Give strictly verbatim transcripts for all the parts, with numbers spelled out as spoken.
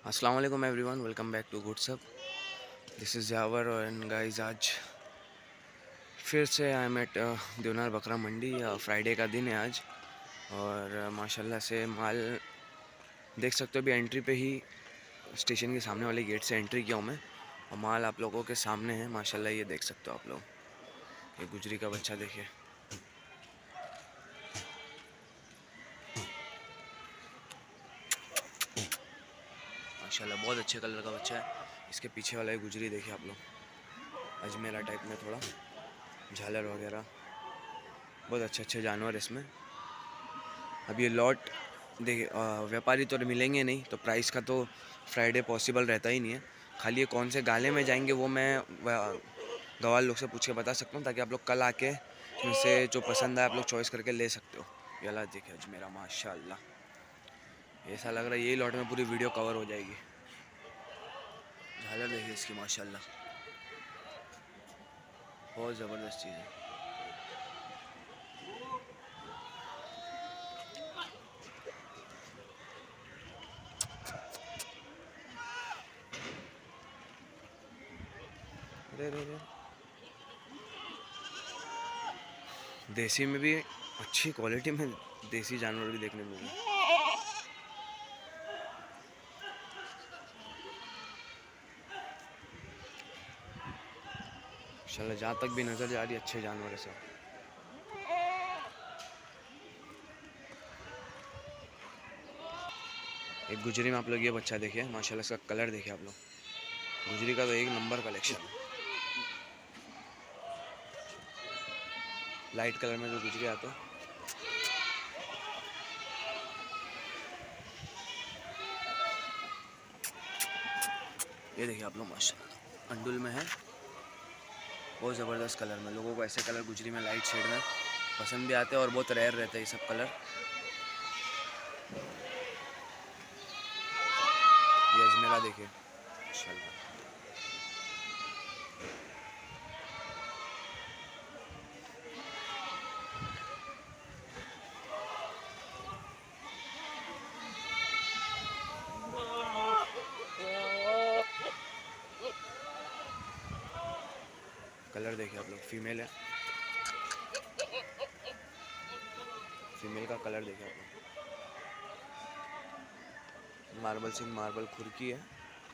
अस्सलाम वालेकुम everyone, welcome back to Goodsup. This is Yawar and guys, आज फिर से आई एम एट देवनार बकरा मंडी। फ्राइडे का दिन है आज और uh, माशाल्लाह से माल देख सकते हो। अभी एंट्री पे ही स्टेशन के सामने वाले गेट से एंट्री किया हूँ मैं और माल आप लोगों के सामने है माशाल्लाह। ये देख सकते हो आप लोग, ये गुजरी का बच्चा देखिए, माशाल्लाह बहुत अच्छे कलर का बच्चा है। इसके पीछे वाला ये गुजरी देखिए आप लोग, अजमेरा टाइप में, थोड़ा झालर वगैरह, बहुत अच्छे अच्छे जानवर इसमें। अब ये लॉट देखिए, व्यापारी तो मिलेंगे नहीं तो प्राइस का तो फ्राइडे पॉसिबल रहता ही नहीं है। खाली ये कौन से गाले में जाएंगे वो मैं गवाल लोग से पूछ के बता सकता हूँ, ताकि आप लोग कल आके इनसे जो पसंद आए आप लोग चॉइस करके ले सकते हो। ये अल्लाह देखिए अजमेरा, माशाल्लाह ऐसा लग रहा है यही लॉट में पूरी वीडियो कवर हो जाएगी। झालर देखिए इसकी, माशाल्लाह बहुत ज़बरदस्त चीज़ है। रे रे रे देसी में भी अच्छी क्वालिटी में देसी जानवर भी देखने मिले। इंशाल्लाह जहाँ तक भी नज़र जा रही है अच्छे जानवर है सब। एक गुजरी में आप लोग ये बच्चा देखिए, माशाल्लाह इसका कलर देखिए आप लोग। गुजरी का तो एक नंबर कलेक्शन है। लाइट कलर में जो गुजरी आता है, ये देखिए आप लोग, माशाल्लाह अंडुल में है, बहुत ज़बरदस्त कलर में। लोगों को ऐसे कलर गुजरी में लाइट शेड में पसंद भी आते हैं और बहुत रेयर रहते हैं ये सब कलर। ये अजमेरा देखिए माशाल्लाह, कलर देखिए आप लोग। फीमेल है, फीमेल का कलर देखिए आप लोग। मार्बल सिंह, मार्बल खुरकी है।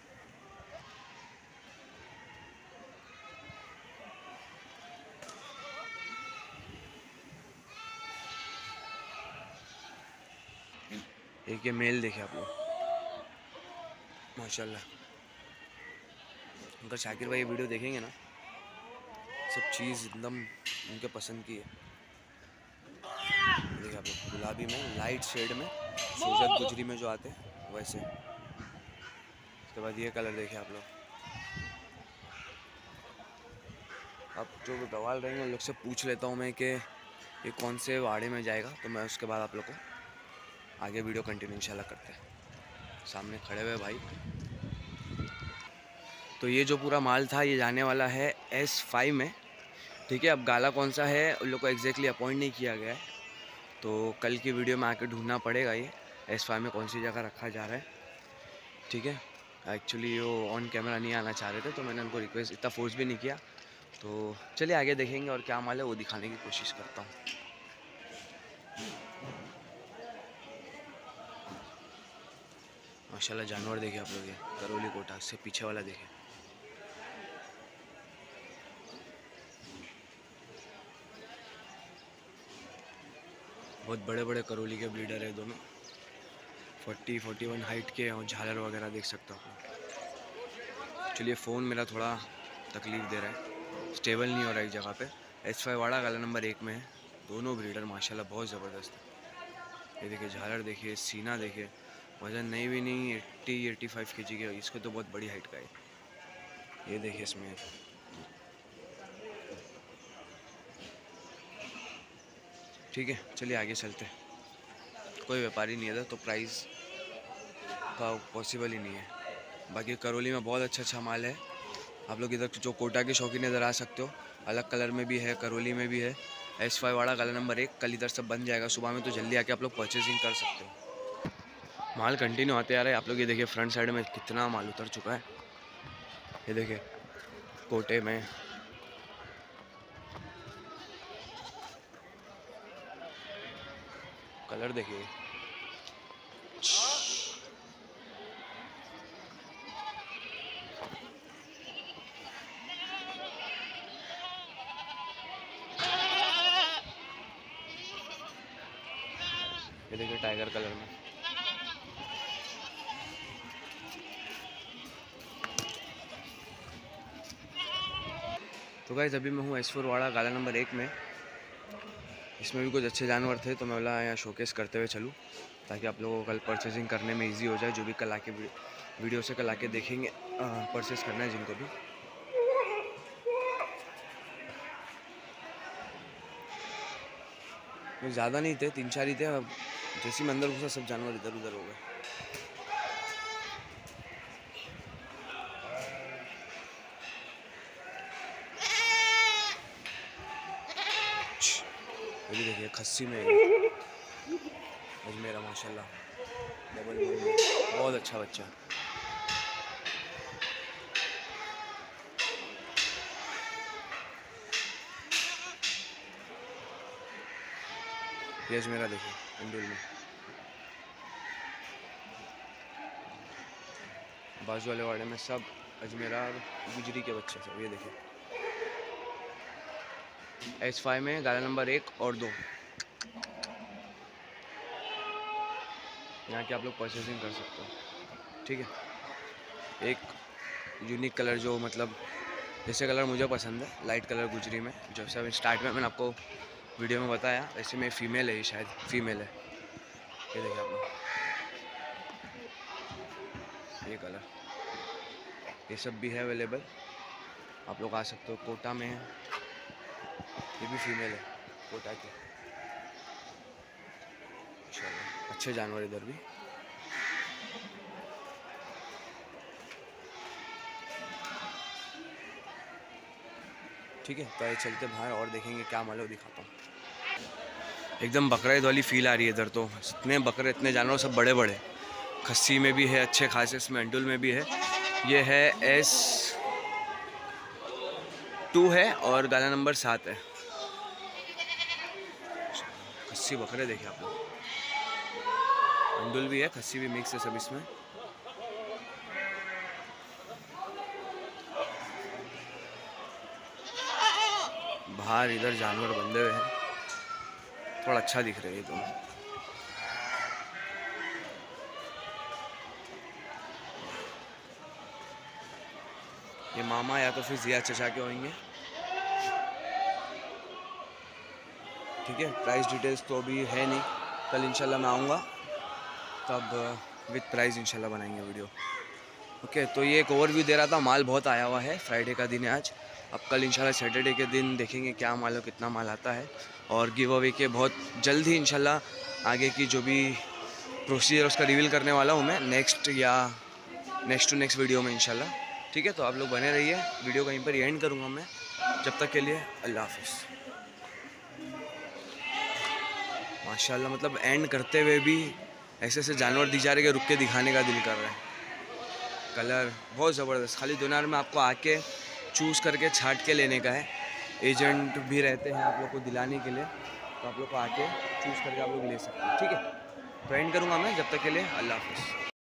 एक ये मेल देखिए आप लोग, माशाल्लाह। अगर शाकिर भाई ये वीडियो देखेंगे ना, सब चीज़ एकदम उनके पसंद की है। देखिए आप लोग, गुलाबी में लाइट शेड में, सूजत गुजरी में जो आते हैं वैसे। उसके बाद ये कलर देखिए आप लोग। अब जो गवाल रहेंगे उन लोग से पूछ लेता हूँ मैं कि ये कौन से वाड़े में जाएगा, तो मैं उसके बाद आप लोग को आगे वीडियो कंटिन्यू इंशाल्लाह करते हैं। सामने खड़े हुए भाई। तो ये जो पूरा माल था ये जाने वाला है एस फाइव में, ठीक है। अब गाला कौन सा है उन लोग को एग्जैक्टली अपॉइंट नहीं किया गया है, तो कल की वीडियो में आके ढूंढना पड़ेगा ये एस फाइव में कौन सी जगह रखा जा रहा है, ठीक है। एक्चुअली वो ऑन कैमरा नहीं आना चाह रहे थे, तो मैंने उनको रिक्वेस्ट इतना फोर्स भी नहीं किया। तो चलिए आगे देखेंगे और क्या माल है वो दिखाने की कोशिश करता हूँ। माशाल्लाह जानवर देखिए आप लोग, ये करौली कोटा से पीछे वाला देखिए, बहुत बड़े बड़े करौली के ब्रीडर है दोनों। फोर्टी फोर्टी वन हाइट के और झालर वगैरह देख सकते हो आप। चलिए फ़ोन मेरा थोड़ा तकलीफ़ दे रहा है, स्टेबल नहीं हो रहा है एक जगह पे। एस फाइव वाड़ा गाला नंबर एक में है। दोनों ब्रीडर माशाल्लाह बहुत ज़बरदस्त है। ये देखिए झालर देखिए, सीना देखिए, वज़न नहीं भी नहीं एट्टी एट्टी फाइव के जी के, इसको तो बहुत बड़ी हाइट का है। ये देखिए इसमें, ठीक है। चलिए आगे चलते हैं। कोई व्यापारी नहीं है तो प्राइस का पॉसिबल ही नहीं है। बाकी करौली में बहुत अच्छा अच्छा माल है। आप लोग इधर जो कोटा के शौकीन इधर आ सकते हो, अलग कलर में भी है, करौली में भी है। एस फाइव वाड़ा गाला नंबर एक, कल इधर सब बन जाएगा सुबह में, तो जल्दी आके आप लोग परचेजिंग कर सकते हो। माल कंटिन्यू आते आ रहे हैं। आप लोग ये देखिए फ्रंट साइड में कितना माल उतर चुका है। ये देखिए कोटे में कलर देखिए, ये देखिए टाइगर कलर में। तो गाइस अभी मैं हूँ एस फोर वाड़ा गाला नंबर एक में। इसमें भी कुछ अच्छे जानवर थे तो मैं बोला यहाँ शोकेस करते हुए चलूँ ताकि आप लोगों को कल परचेजिंग करने में इजी हो जाए। जो भी कल आके वीडियो से कल आके देखेंगे परचेस करना है जिनको भी। ज़्यादा नहीं थे, तीन चार ही थे। अब जैसे ही अंदर घुसा सब जानवर इधर उधर हो गए। ये देखिए खस्सी में अजमेरा माशाल्लाह डबल बहुत अच्छा बच्चा। ये अजमेरा देखिए इंडोल में। बाजू वाले वाड़े में सब अजमेरा और गुजरी के बच्चे सब। ये देखिए एस फाइव में गाला नंबर एक और दो यहाँ के आप लोग परचेजिंग कर सकते हो। ठीक है, एक यूनिक कलर जो मतलब जैसे कलर मुझे पसंद है लाइट कलर गुजरी में, जैसे अभी स्टार्ट में मैंने आपको वीडियो में बताया ऐसे में फीमेल है, ये शायद फीमेल है। ये देखिए आप लोग ये कलर, ये सब भी है अवेलेबल, आप लोग आ सकते हो। कोटा में है, ये भी फीमेल है कोटा की। अच्छे जानवर इधर भी। ठीक है, तो ये चलते बाहर और देखेंगे क्या माल है, दिखाता हूँ। एकदम बकरा ईद वाली फील आ रही है इधर तो। इतने बकरे इतने जानवर सब बड़े बड़े। खस्सी में भी है अच्छे खासे, इसमें अंडुल में भी है। ये है एस टू है और गाला नंबर सात है। खस्सी बकरे देखिए आप लोग, अंडुल भी है खस्सी भी मिक्स है सब इसमें। बाहर इधर जानवर बंधे हुए हैं, थोड़ा अच्छा दिख रहा है ये तो। ये मामा या तो फिर जिया चचा के होंगे। ठीक है, प्राइस डिटेल्स तो अभी है नहीं, कल इंशाल्लाह मैं आऊँगा तब विद प्राइस इंशाल्लाह बनाएंगे वीडियो। ओके, तो ये एक ओवरव्यू दे रहा था। माल बहुत आया हुआ है, फ्राइडे का दिन है आज। अब कल इंशाल्लाह सैटरडे के दिन देखेंगे क्या माल हो, कितना माल आता है। और गिव अवे के बहुत जल्द ही इंशाल्लाह आगे की जो भी प्रोसीजर उसका रिवील करने वाला हूँ मैं नेक्स्ट या नेक्स्ट टू नेक्स्ट वीडियो में इंशाल्लाह। ठीक है, तो आप लोग बने रहिए, वीडियो कहीं पर एंड करूँगा मैं। जब तक के लिए अल्लाह हाफिज़। माशाल्लाह मतलब एंड करते हुए भी ऐसे ऐसे जानवर दिख जा रहे कि रुक के दिखाने का दिल कर रहा है। कलर बहुत ज़बरदस्त, खाली दुनिया में आपको आके चूज़ करके छाट के लेने का है। एजेंट भी रहते हैं आप लोग को दिलाने के लिए, तो आप लोग को आके चूज़ करके आप लोग ले सकते हैं। ठीक है, तो एंड करूँगा मैं, जब तक के लिए अल्लाह हाफिज़।